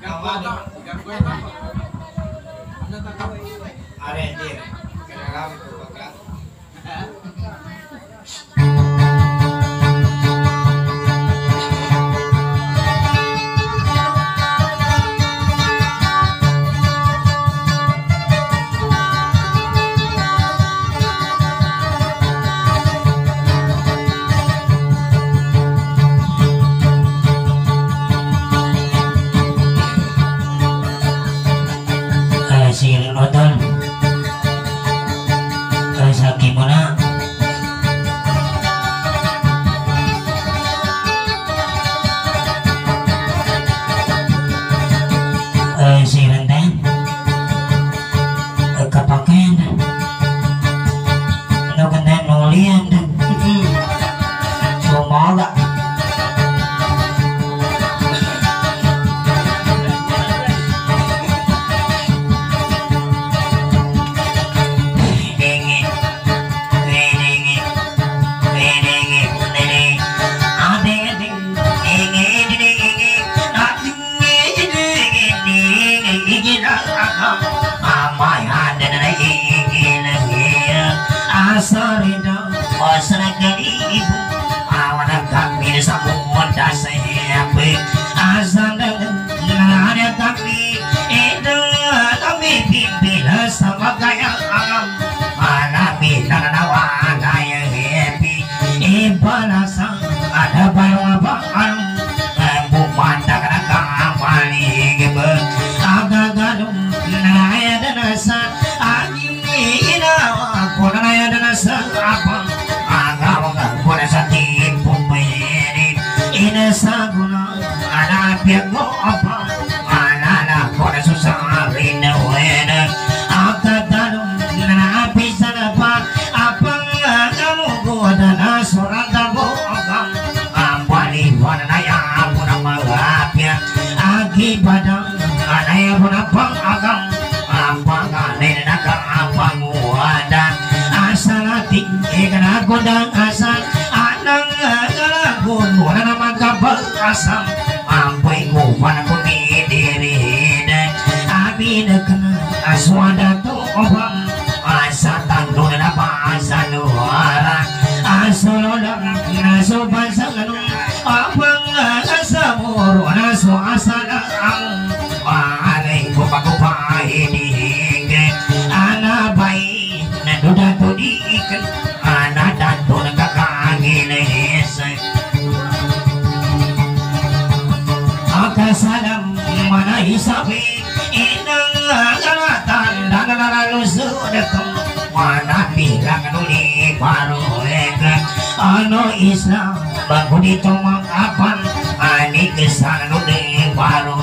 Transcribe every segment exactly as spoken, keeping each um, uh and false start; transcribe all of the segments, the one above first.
Islam bagudi tomang apan ani kesana de baru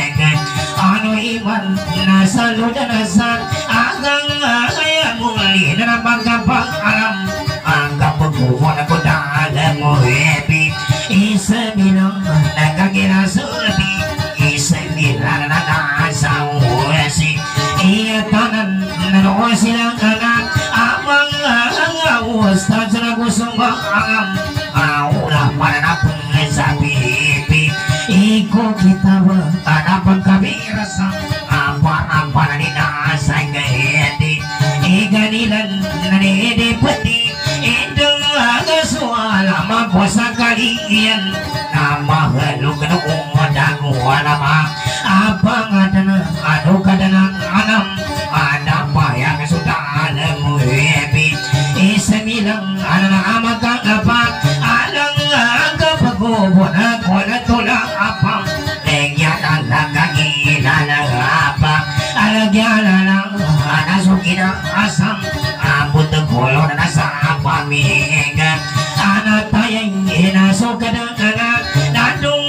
anu iman nasalu dan nasan agang ayam muli dan bangkapang alam anggap beguwan aku dalam muhebi isemilang nagagina sulbi isemilang nasa uwesi iya tanan naro silang anak amang angawas tajana kusumbang angam aulah manapun sabibi iko kita berhadapan kami rasa apa-apa di nasa gayeti iganilan nade peti itu agak suara makosa kalian nama haluk dan nama apa ngadana adu kadana anam ada apa yang sudah lemu hebi isemilang anak amat apa alang agak pagubon ako na tulang apa lengya talaga gilala apa alagyala lang anasuki na asam abot ng kulo na nasa pamiga anak tayang inasuka na anak nadung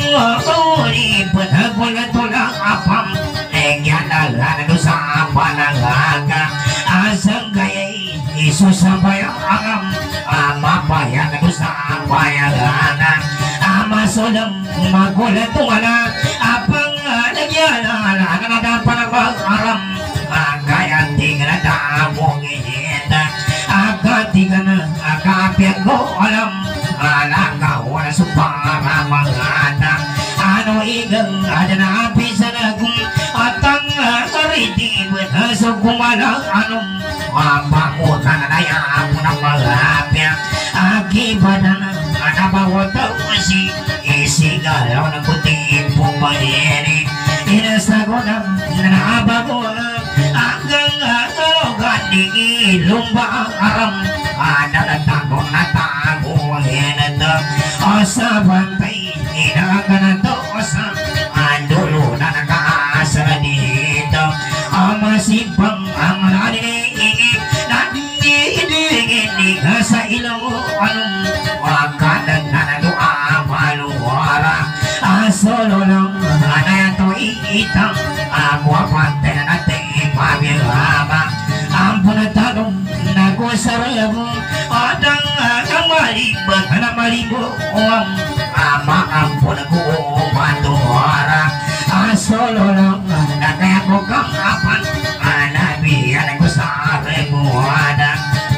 uli patagol na tulang apam lengya talaga na sa panalaga asang gayay isusabayang angam amapayang na sa payalangan amasolang magulat wala apang nagyala na nadapan ang mag-aram agayan di ka na damong ihita agati ka na agapyan ko alam alagaw na sa para mga anak ano igang ada na api sa nagong atang kariti betasok kumalang anong mapakutan na ya po ng malapya akibadan na bawata si isigalaw ng kutin pumayeri inasago ng nabago hanggang arogan di ilumba ang aram nagtago na tago hinata sa bantay inaga na to sa andulo na nakaasara dito masibang ang naniingin naniingin ka sa ilaw anong wakadan na nadoa maluwara solo lang na ito iitang ako apante na natin pabiyama ang punatanong nagusarabo adang ang malibag na malibo ang ama ang punagumantuara solo lang na kaya ko kang apan anabiyan ko sa rebuada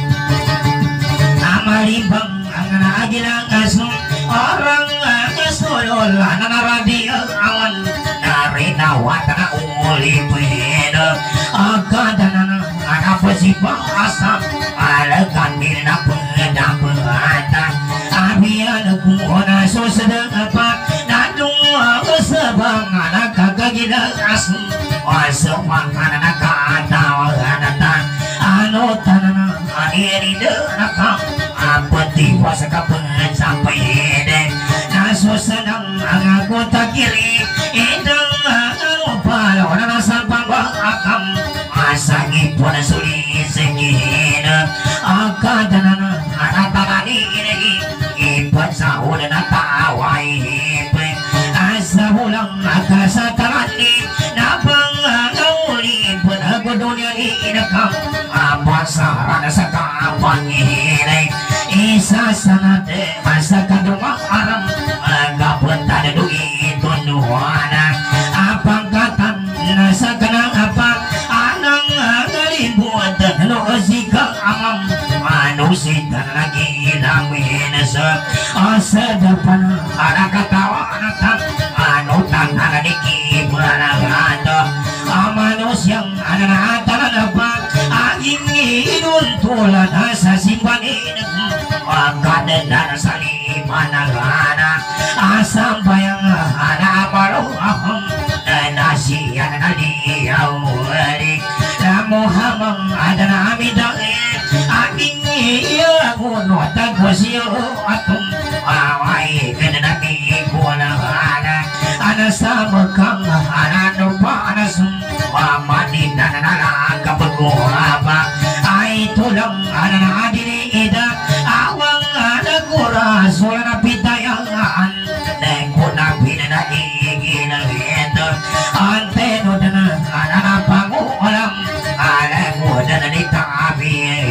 amalibang ang nagilang asong orang solo lang na naradiyo awan narinawat na ulipin agada na nakapasibang asap alagan din na pagdapata abiyan ko na susadang apat nadung sabang nakagagilang asong asapang na nakatawa na ano tanang anirida nakang apatiwa sa kapangan sa payede nasusanang ang ako takiri idang ano pala na nasa pambakam asagi po na sulisigin agada na na anatarani inagi ipat sa hula na taway hipe asa hulang akasatarani napang angawuli panagodonya ni inakam apasara na sa kapanginay isa sa nate masa kadumang aram agapunta na dugi tunuana apangkatan na sa kanang apat anang nalibuat no sikang amam manusita na ginamit sa asa depan anak katawa anak ano tangan na kibulan ato manusyang anak na dapat aging inuntulan sa simbanin agad na sa liman ng anak asang bayang anak maruahong nasiyan na liyaw na muhamang ada na amidangin aging iyaguno tagwasyo atong away kananagin ko na anak anasama kang anano pa anasum wamanin na nanalaga pag-uwaba ay tulang ananadini ida awang anagura sula na pitayangan nengko na pinanaigin ang ito anteno na na ananapangulam alago na na nitabi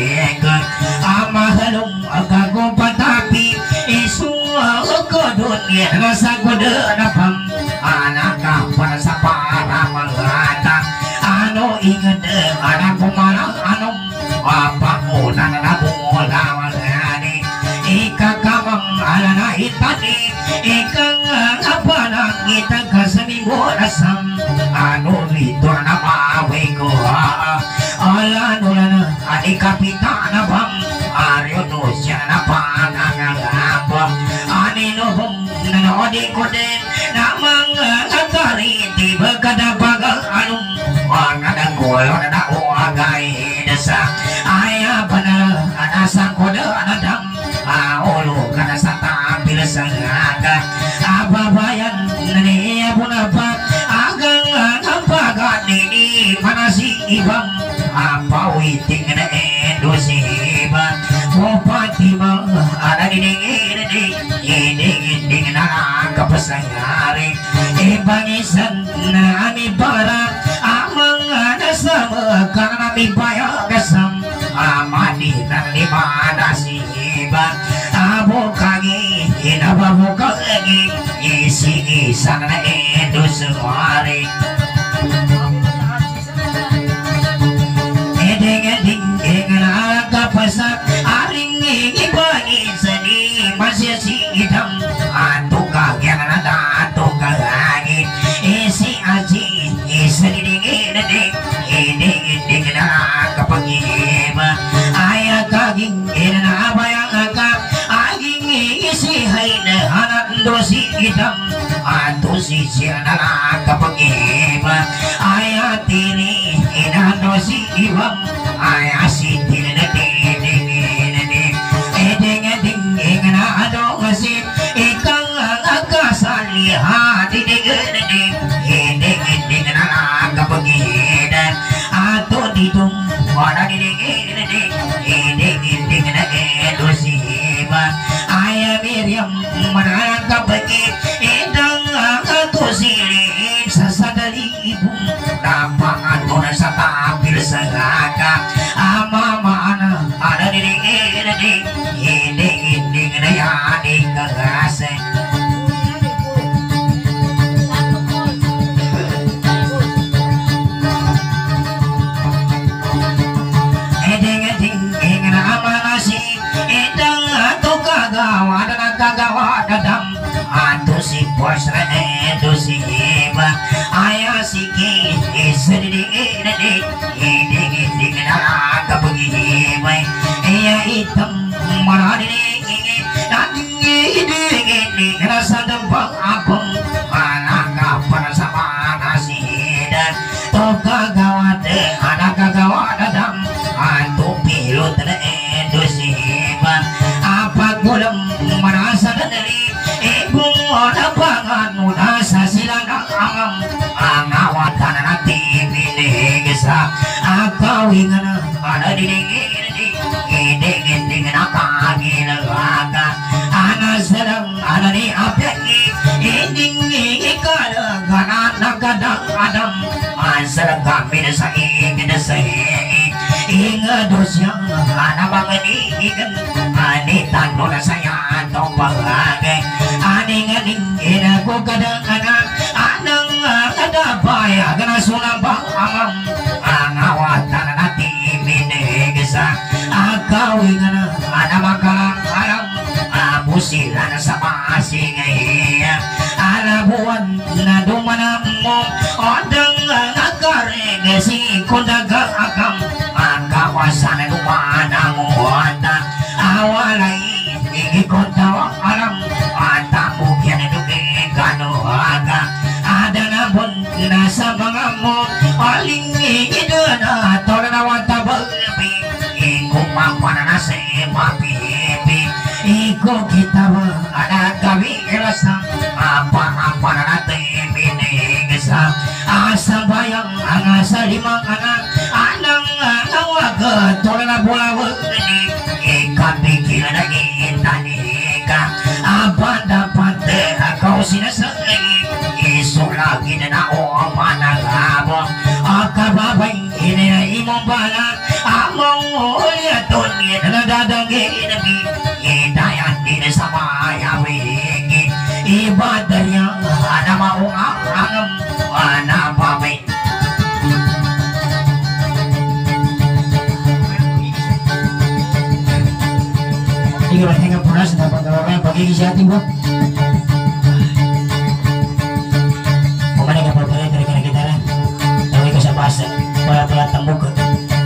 amahalong agagupatapi isuwa agudon yan nasa gudo na pang anak para sa para mangata ano ingat anak kumalang anong wapangunan na nabula mangani ikakamang alana itani ikang apa nang itang kasamibo asam ano rito na maaway ko ala nula na adik kapitan na bang aryo no siya na pangangangabang anino bang nanoodi ko din namang nakariti bagkadabagang anong mga nagkulo na nauagay nasa aya pa na anasang ko na anadam aulo ka na sa tapil sa ngaka ababayan na niya po na pa agang nampagan nini manasi ibang apawiting na endo si iba o pati mga anadinigin ining-ining na kapasangari ibang isan na ami para amang nasama ka na mi bayagasam amani na limana si iba abo kagi inababo kagi isi-isa na endo sumari edeng-edeng na kapasak aling ibangin sa ni masya si idam ato kagyan na dato kagagi si siana kapagima aya tiri inano si ibam aya si tiri na ding ding ding eding eding na ado si ikang akasaliha ding ding ding eding eding na kapagina ato ditong wala ding ding ding eding eding na edo si iba aya Miriam manang kapagina edang ato siling sa sadali ibong lapangan mo na sa tapil sa laka ama maana ada ding ding ding ding na yaning kagase eding ding ding na amanasi edang ato kagawa na kagawa dadam ato si bos na edo si iba aya si ki isedi edi edi edi na kapagihimay iya itam marani edi edi edi na sa dampang abang malaka para sa mana si dan to kagawa de ada kagawa dadam ato pilot na edo si iba apa gulam marasa dari ibong lapangan mula sa silang angam ang awatan na tibinig sa akawingan na ada diding-ding diding-ding na kagilagaga ana sarang ana ni apyaki diding ikalaga na kadang-kadang asarang kami na sa ingin na sa ingin ingados yang ana mangadigan anitan mo na saya atong pagagay aning-aning inago kadang-kadang anang kadabay agana sulabang amang ang awatan na timinig sa agawin na ana makalang-alang abusila na sa pasingay alabuan na dumanam mo odang nagaring si kundagang agam kawasan na dumanang mo awalay ikot tawang alam at mukyan na dugay gano aga ada na bon nasa mga mo aling ito na tola na watabag iko mamana na sa mapipi iko kita ba ada gawi rasa apa-apa na natin binig sa asa bayang ang asa limang anak anang awag tola na bulawag ikapikil na itanika apa dapat kau sinasagay isulagi na na o ang manalabo akababay ini na imong bala among uliaton na nadadagay na idayan din sa mayawig ibadah yang ada maung angam ana babay tinggal hingga punas na pagkawalan pagiging sa ating ba kumani ka pagkalit rin ka na kita lang tawag ko sa basa para pala tambok ka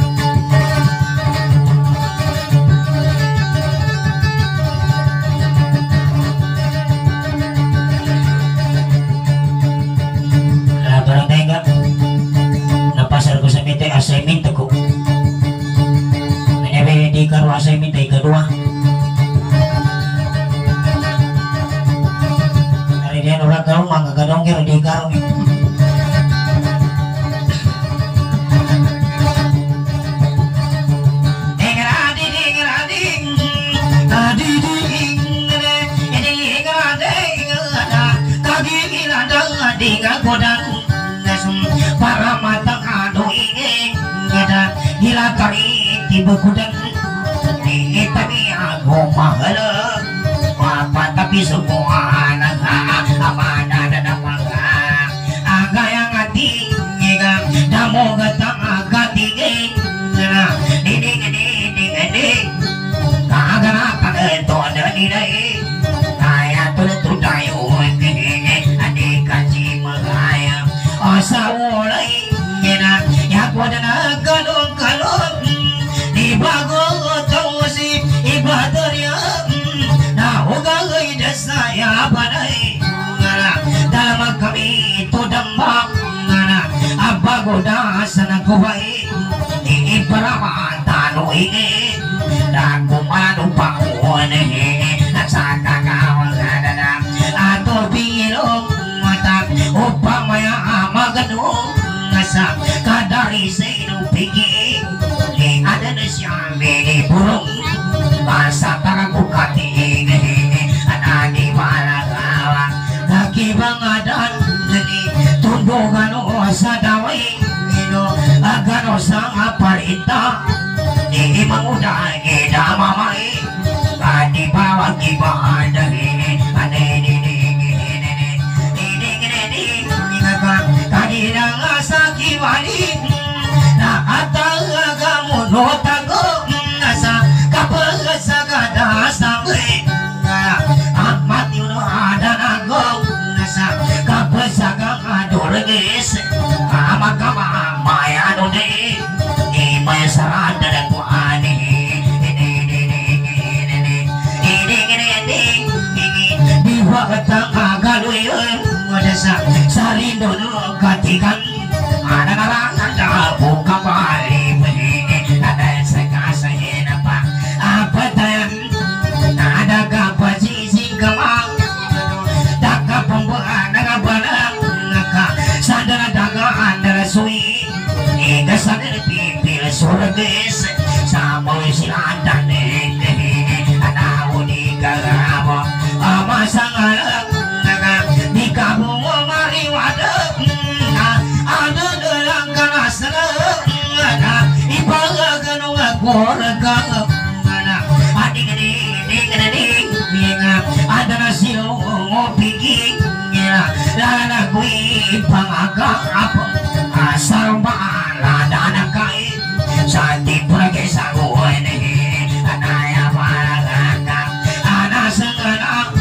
parang tayo nga napasar ko sa mite assignment ako nanyabi hindi ka ro assignment ay kadua naridiyan ulang ka ro mga gadong kira di ka ro para matang ano ingin ngada hilatari tiba kudan di itabi ako mahalang mapatapi semua anak amana na na mga agayang ating nga damo gatang agatigin na didig didig didig kagana kagato na nilay kaya tulad tayo adik kasi magaya sa ulay na yakwa na nagkalong-kalong di bago ito si ibadarya na hugagay na saya panay dalamag pagoda sana kuwai ini paramantano ini dan kumano pakuane sa kakawang nadana ato bingilong mata upang maya maganong sa kadari sa inupigi ni ada na siya mini burong basa takakukati anani malagawa nakibangadan nani tundugan o sa daway ino agano sa aparita ni manguda ida mamay kadi bawang ibaan dahil anini kanina nga sa kiwali na ataga mo no tago nasa kapag sa kadasang ang mati no ada nago nasa kapag sa kakadurgis kamakama mayano ni imay sarada na kuhani di wakatang agaloy sa sarindo no katikan ada narangan dah buka balik ada sekasih apa apa dan ada kapal sisi kemang tak pembuat naga balang naga sadar daga andar sui ega sadar pipil surgis sama silan dan ada uni garamo ama sangat kamu mari wadah ada dalam kana sana ibaga kanu ngorga adik adik adik adik minga ada nasi ngopi ya lana kui pangaga apa asal bala dana kai santi pergi sagu ini anaya balaga ana sengana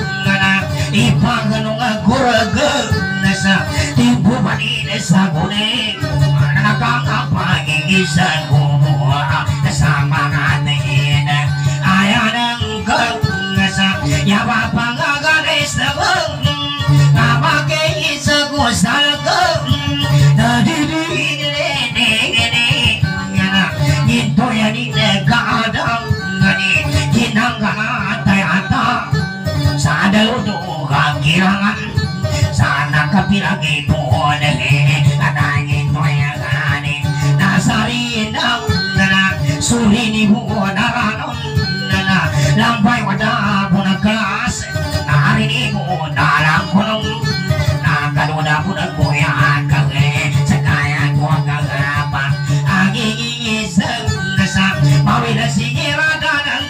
ibaga kanu ngorga nasa tibu mani nasa gune anak apa gigisan kumua sama ngatin ayah nengkau nasa ya bapak ngagaris nabung nama keisa kusal ke tadi di ini ini yana itu yang di negara ngani jinang kana tayata sadar untuk kirangan sana kapilagi po deh anangin to ya gani nasarin daw na suri ni po naranon na lambay wada po na kelas nari ni po dalang kulong nakaluda po na kuya kage sakaya ko kagapa agigisa nasa mawila sigira dalang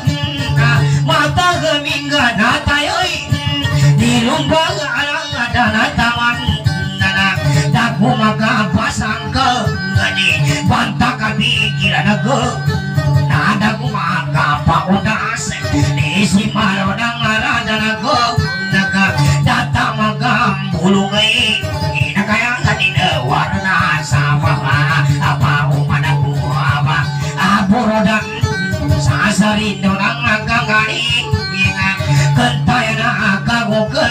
ke mata gemingga na tayoy dilumbang alang dana taman nana daku maka pasang ke ngani bantah kami kira nago nada ku maka paudas di si malo nang arada nago naga data maka bulungai ina kaya kanina warna sama apa umana ku apa aburodan sasarindo nang agangani kentaya na akago ke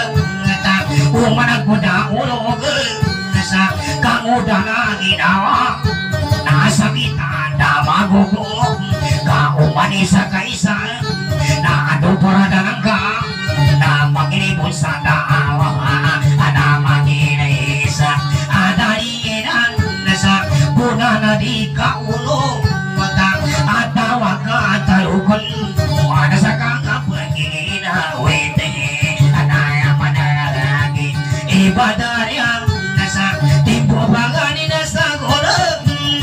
umana kuda ulo ke nasa kamu dana ginawa nasa bitanda magugo ka umani sa kaisa na ado porada nangka na magiribon sa daawa na magirisa ada diinan nasa puna na di ka ulo mata atawa ka atalukon ada sa kakapagina wete anaya manalagi ibadah yang nasa timpo bangani nasa golem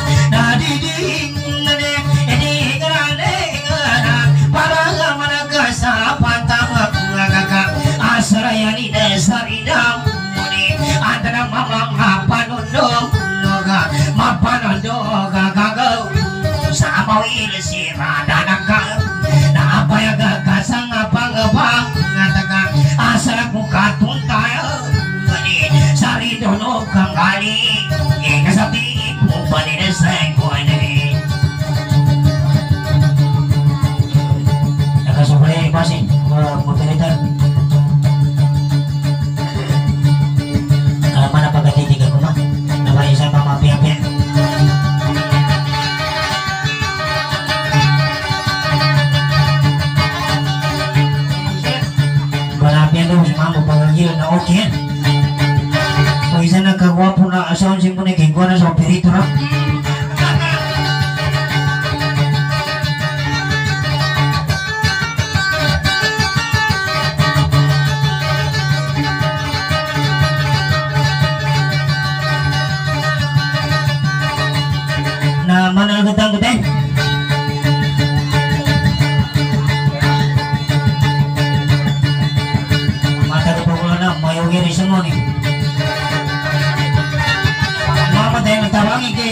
nadidi nade edi grande ngana para managa sa pantama kaka asrayani desarida muni antara mamang apanondo noga mapanondo gagago sama wil sirada naka na apa ya gagasang apa ngapa ngataga asal buka tuntayo muni sari dono kanggali kasabi po paninasay ko ani nakasubray masih mobilitar mana pagkatitig ako ma naway sa mga piyang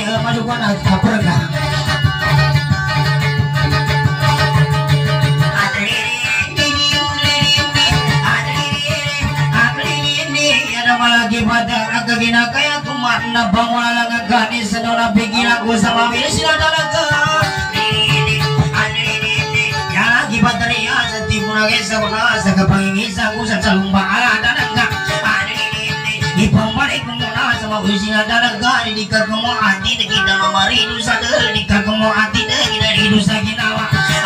masuk mana kabar enggak? Lagi pada kagina kaya kumarna bangwala ngagani senora bikin aku sama bilis dalaga ya lagi bateria setibuna kesa kuna sakapangingisa ku sa salumba ala dalaga ipambalik muna sama usina dalaga di kagamo ati de kita mamaridu sa de di kagamo ati de kita ridu sa ginawa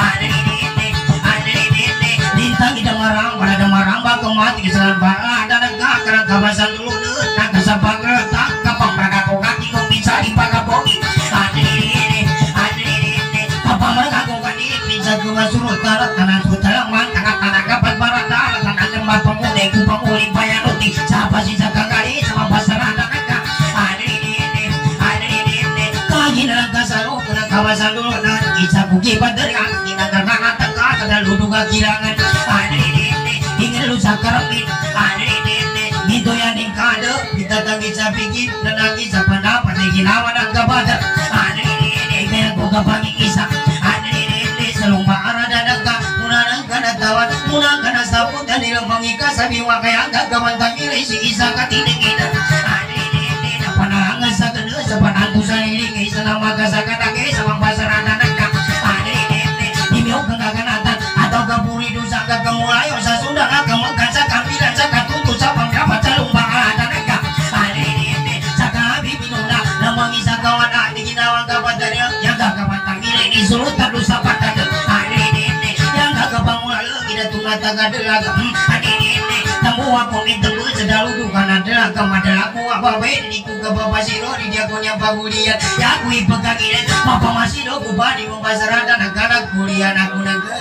lintang kita marang pada marang baku mati kesalan bala dalaga karena kawasan dulu nak kesabang tak kapang mereka kokati kau bisa dipagapogi ada ini ada ini apa mereka kokati bisa gua suruh tarat tanah putaran man tanah tanah kapan barat tanah tanah jembatan pemuda ku pemuli bayar roti siapa sih jaga kali sama pasaran tanah ada ini ada ini kaki neraka saru kena kawasan dulu dan bisa kuki badar yang kita karena tengah ada ludu kegirangan ada ini ingin lu sakarapin ada ini itu yang dikade kita tangi sapiki dan lagi sapana pada ginawa dan kepada ada ini ini yang ku kapangi kisah ada ini ini selumba arah dadaka munang kana tawat munang kana sapu dan dilembangi kasabi wakai angka kemantang ini si isa katine kita ada ini ini panang sakene sepanang tusan ini kisah nama kasakata kisah pasaran dadaka ada ini ini dimiok kengkanatan atau kapuri dosa kemulai osa sunda kemengkan sakampilan sakatutu sabang dapat calumba adanaka ada ini ini sakabi binuna namangi sakawan di ginawan kapadarya yang kakawan tangile ini sulut dosa patade ada ini ini yang kakabangula lagi datunga tagadelaga ada ini ini tamu aku minta lu sedalu dukan adalah kamadaku apa baik di ku kababasiro di diakonya pagulian ya aku ipagagilen mapa masih do ku badi membasarada negara kuliah aku negara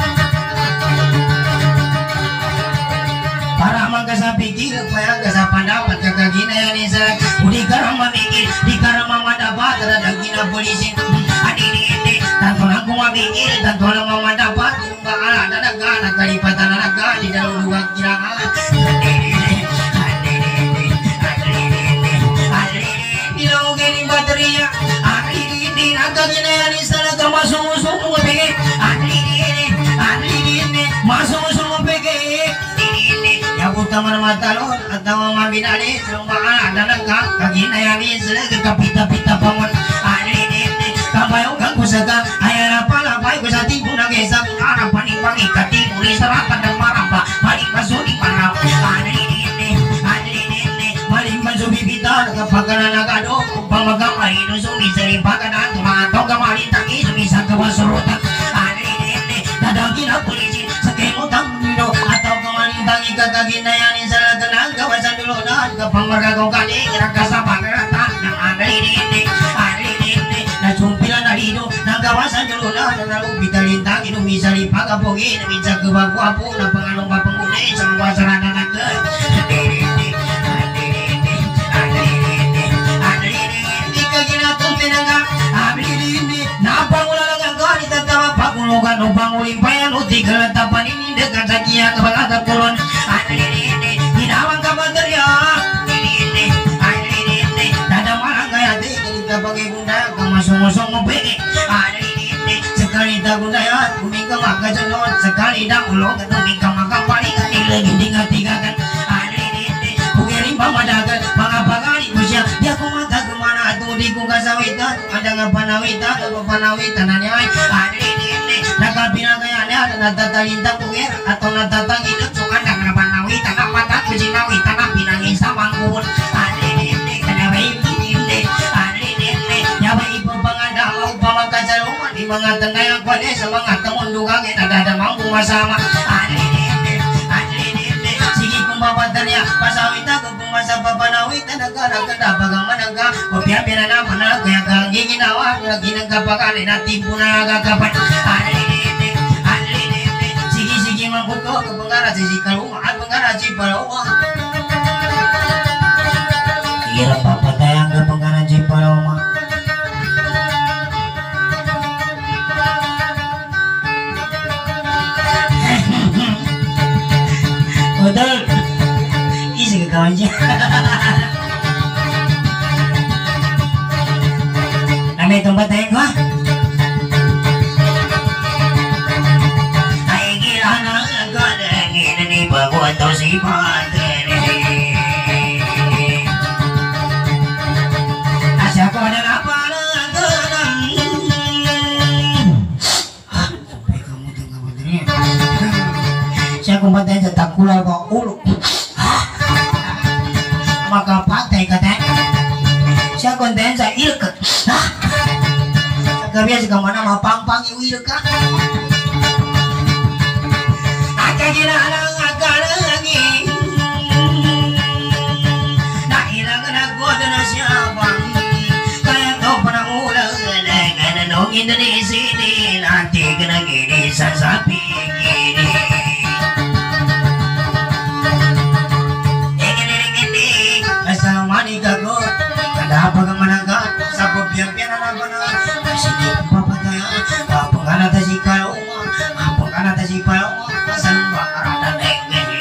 para mangkasa pikir kaya kasa pendapat kakagina yang nisa udi karama mikir di karama madapat ada gina polisi adi di indi tanpa aku mikir tanpa lama madapat jumpa ala ada negara kalipatan naga di dalam dua kiraan adi di indi adi di indi adi di indi adi di indi lo gini bateria adi di indi kakagina yang nisa naga masuk masuk ngepeke adi di indi adi di indi masuk masuk ngepeke ya utama matalon atau mabinani selumbangan ada nengkak kagina yang isle kapita-pita bangun ada ini kabayong kang kusaka ayah apa lapai kusati guna gesa guna paning ikati muli serapan dan maramba maling masudi panau ada ini ada ini maling masubi pita kapagana nagado pamagang marido sumi seri pagana tumatong kamali tangi sumisa kawasurutan ada ini dadagin ang polisi sa kemutang nino atau kemaling tangi kakagina yang isalah tenang kawasan dulu dan kepangmarga kani kira-kasa pangeratan yang ada ini ini ada ini ini na cumpilan na lido na kawasan dulu dan lalu bitalintang inu bisa lipagapogi na bisa kebaku-apu na penganong papengguna sa kawasan anak ke ada ini ini ada ini ada ini ada ini ini kagina tumpenangga ada ini ini na pangulalang kani tatawa pangulugan no pangulimpayan uti keletapan ini dekat sakia kebangakan turun ada ini ini hinawang kabaterya ini ini ada ini ini dada marang kaya di kita pakai gunda kemasong-masong ngepeke ada ini ini sekali tak gunda ya kumingka maka jenot sekali dah ulo ketumingka maka paling ini lagi tinggal-tinggalkan ada ini ini bukirin pamadagan mengapa-kali usia dia kumata kemana tuh di kukasawitan ada ngapanawitan apa panawitan nanya ada ini ini nakapinang kaya ada natatalintang bukir atau natatang hidup sukan dan ngapanawitan apa tak kujinawitan apa pinangin sa mangkun ada ini ini kena bayi ini ada ini ini nyawa ibu pangadaw pamakasaluman di mga tengayang kwade sa mga tamundugangin ada ada mampu masama ada ini ini ada ini ini sige kung babatarya pasawita kung masa papanawitan nagkara kada bagang manangka kopiapira naman na kaya kang giginawa lagi ng kapakali na timpo na nagakapan ada ini ini ada ini ini sige sige mangkuto kung pangara si sikaruma at pangara si parawa kira papatayang ka pangara si parawa Betul. Isi ke kawan je. ibadah asa ko ada apa lantaran sampai kamu tengah benernya saya kumpulkan cetak kula kok ulu maka pantai katanya saya konten saya ilket gak biasa kemana mau pang-pang iu ilket agak gila agak lagi nak hilang kena gua dan siapa kayak kau pernah ulang dengan nongin dari sini nanti kena gini sasapi gini mani kagot ada apa kemanangkan sapu biar-biar anak mana masih di papa tanya apa kan ada si kalau apa kan ada si kalau asal bakar ada negeri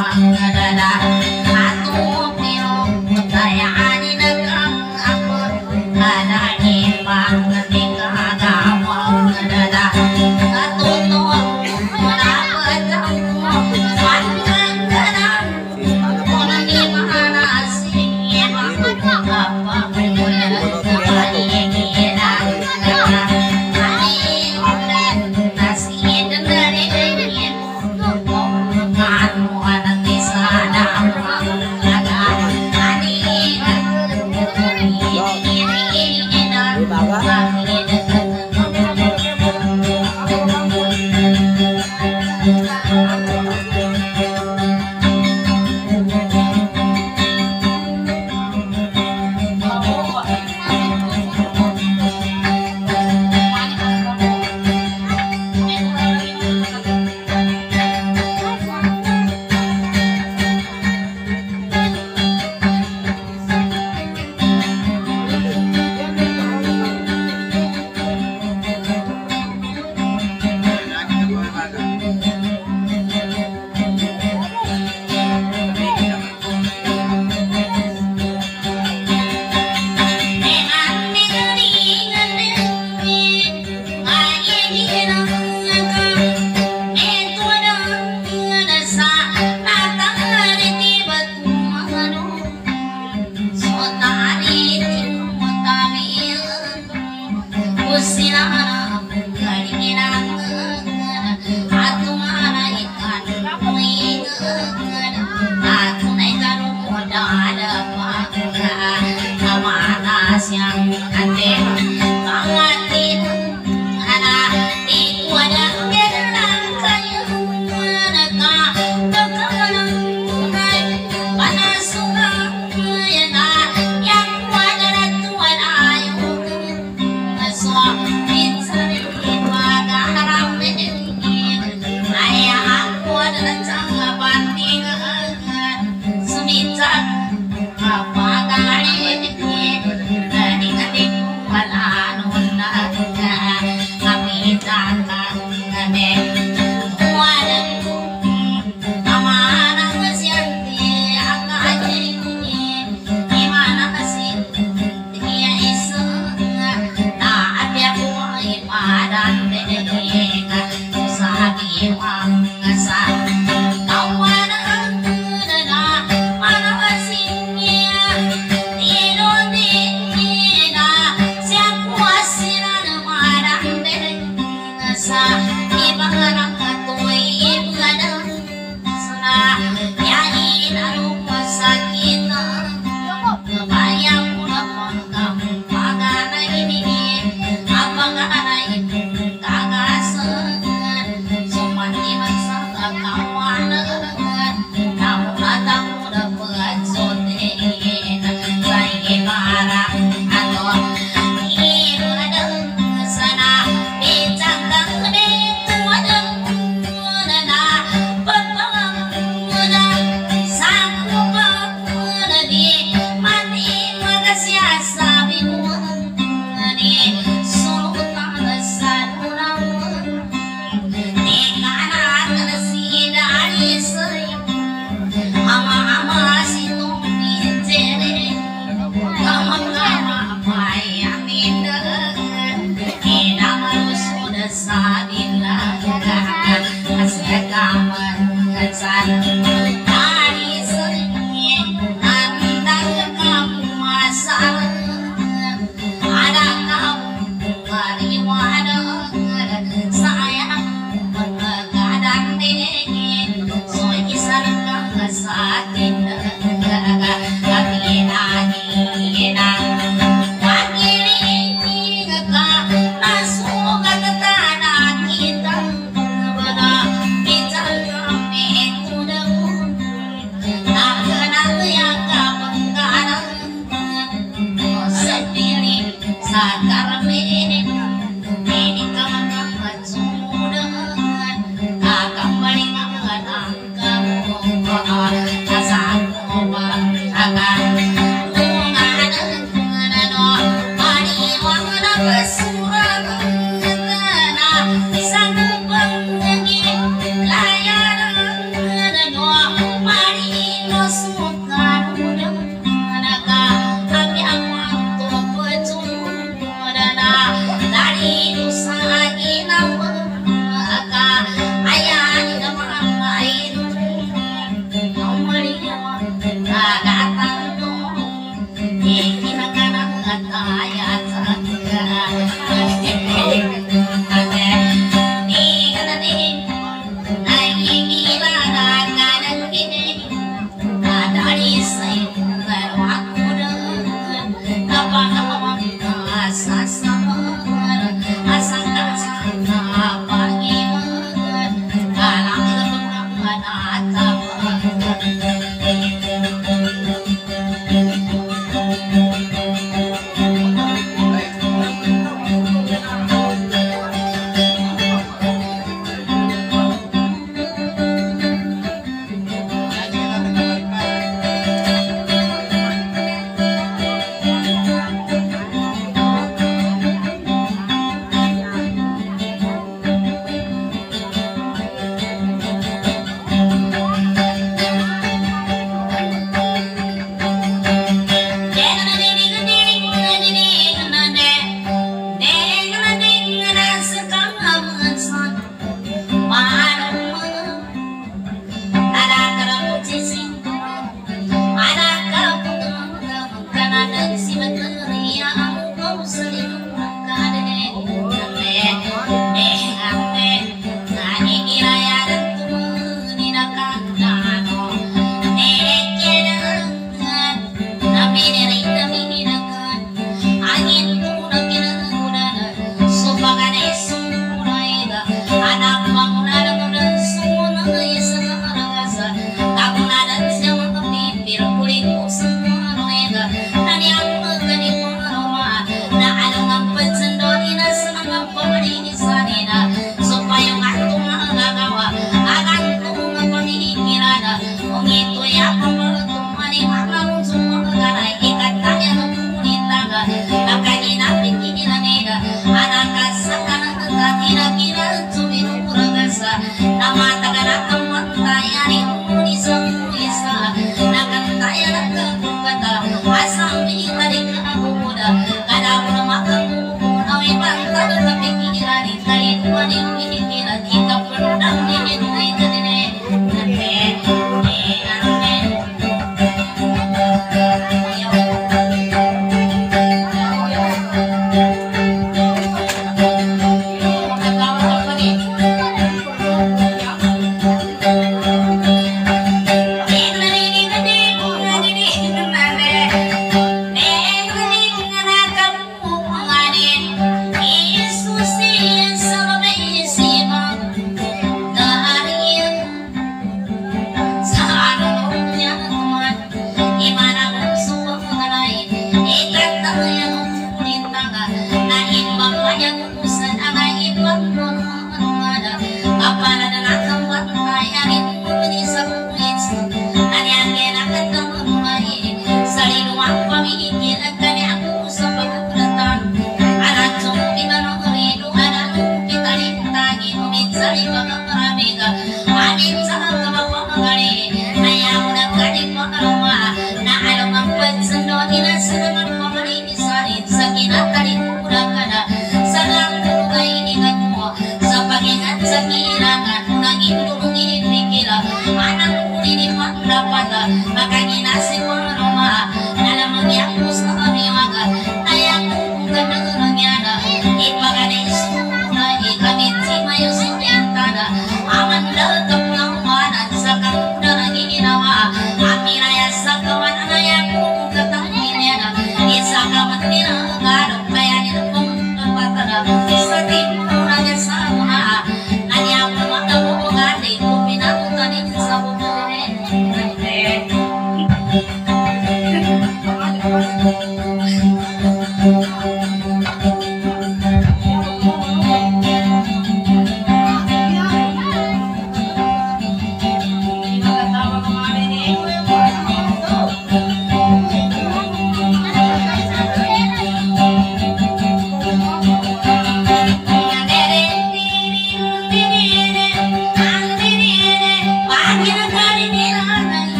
Sang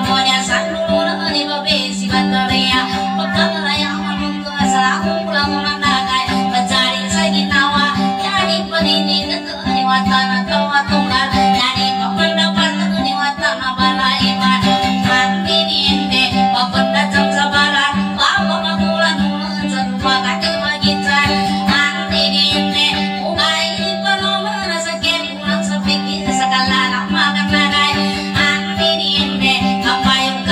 semuanya sanul ni babe si bataria pekala yang menunggu selaku pulang menandakai mencari saginawa jadi penini ni watana tawa tunggal jadi pemendapat ni watana bala iman mati diinde papenda jam sabaran lama magulan nulan sarua kaki magitan mati diinde ugai penomor sakit pulang sepikir sekala makan nagai mati diinde apa yang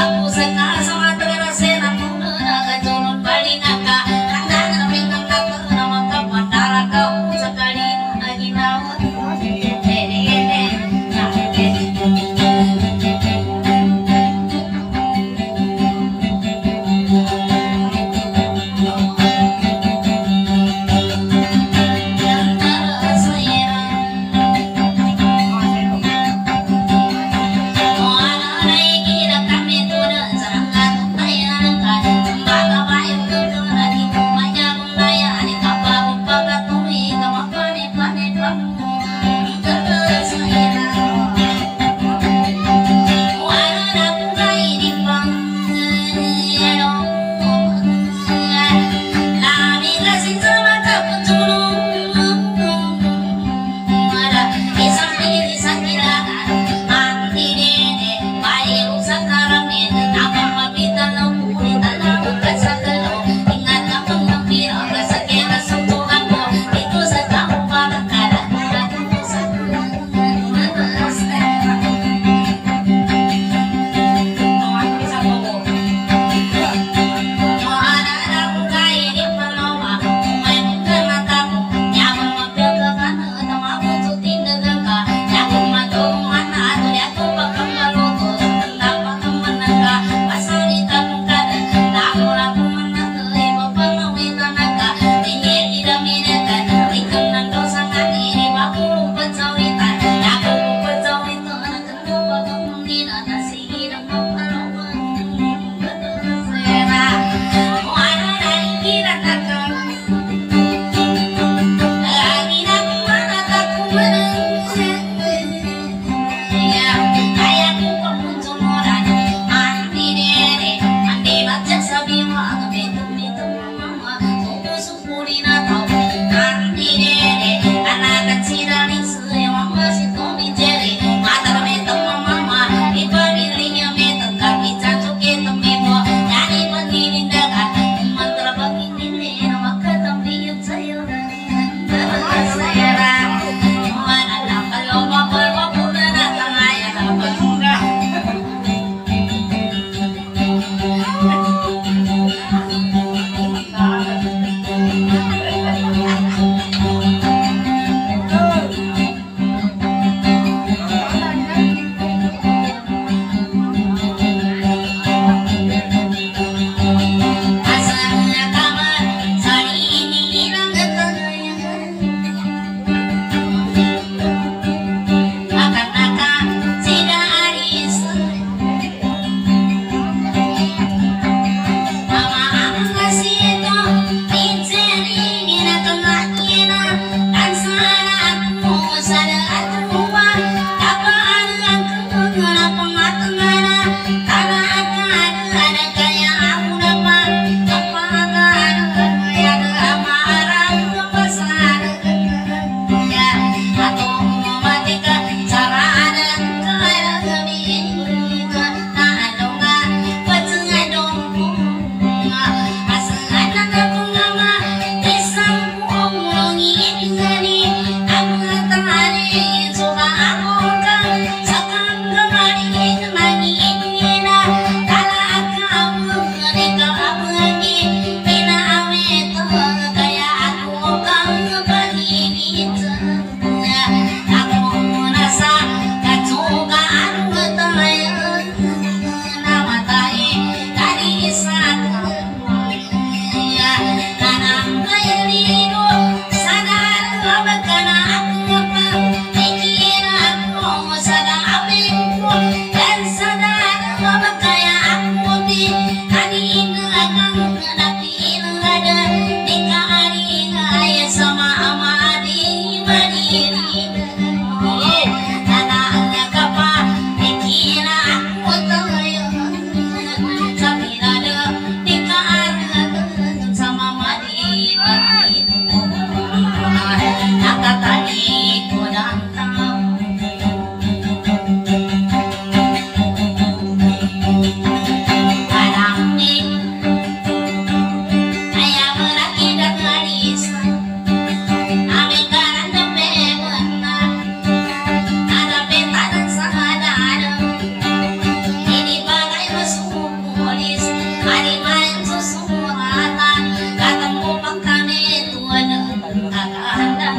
Hari main susuratan ketemu makannya tuan agak handal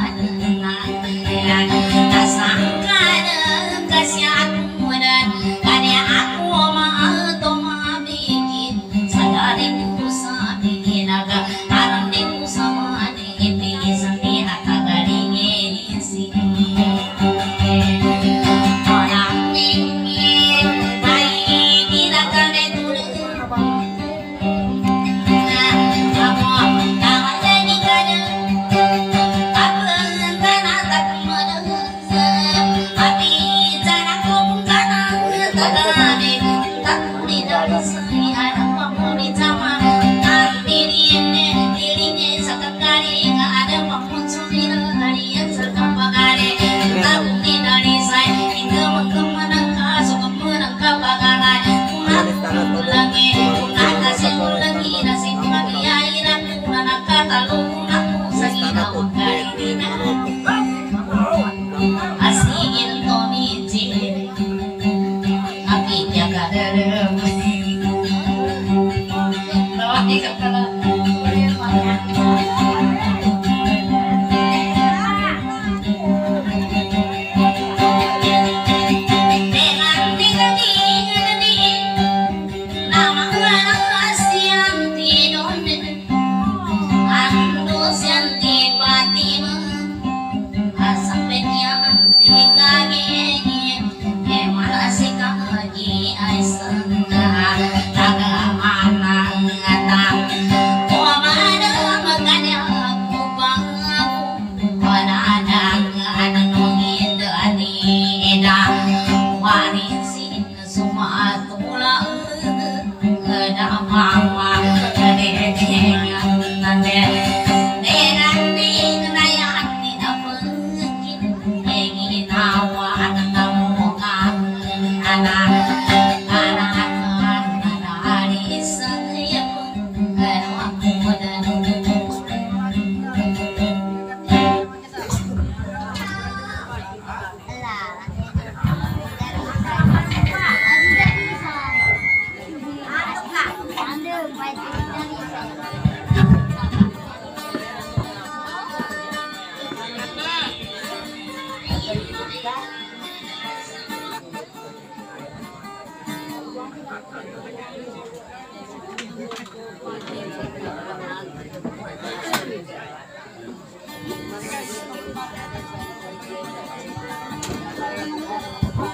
tak sangka kasih aku dan karya aku mah atau mah bikin sadarin ku sabihin agak aranin ku sama di bisa lihat agak dingin sini orang dingin baik kita kan itu asigil komiti apinya kadang bawa di kepala Thank you.